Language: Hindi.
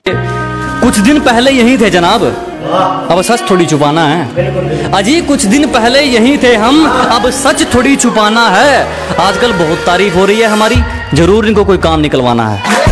कुछ दिन पहले यहीं थे जनाब, अब सच थोड़ी छुपाना है। अजी कुछ दिन पहले यहीं थे हम, अब सच थोड़ी छुपाना है। आजकल बहुत तारीफ हो रही है हमारी, जरूर इनको कोई काम निकलवाना है।